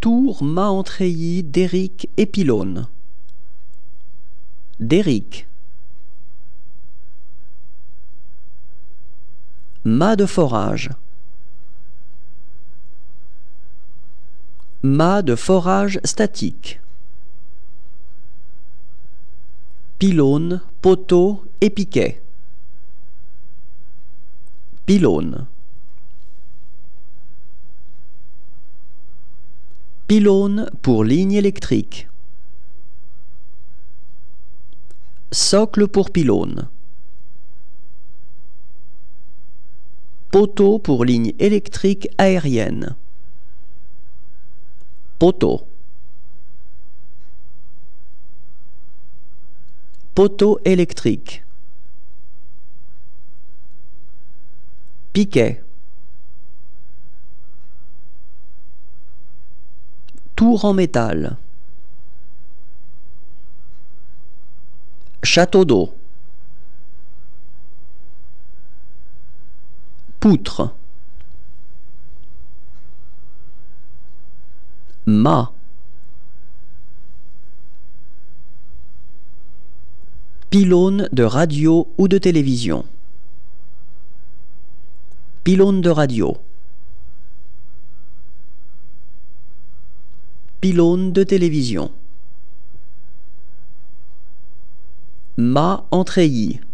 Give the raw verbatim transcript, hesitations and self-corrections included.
Tour, mât en treillis, derrick et pylône. Derrick. Mât de forage. Mât de forage statique. Pylône, poteau et piquet. Pylône. Pylône pour ligne électrique. Socle pour pylône. Poteau pour ligne électrique aérienne. Poteau. Poteau électrique. Piquet. Tour en métal. Château d'eau. Poutre. Mât. Pylône de radio ou de télévision. Pylône de radio. Pylône de télévision. Mât en treillis.